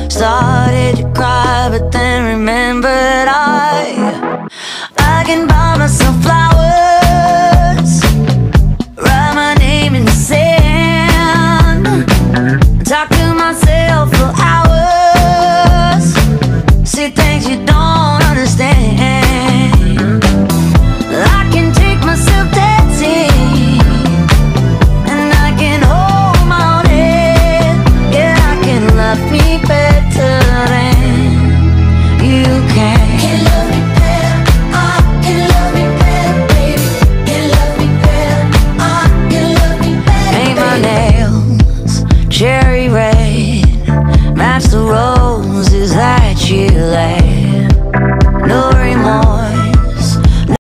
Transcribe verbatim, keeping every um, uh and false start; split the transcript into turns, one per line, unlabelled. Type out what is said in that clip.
Started to cry, but then remembered I I can buy myself flowers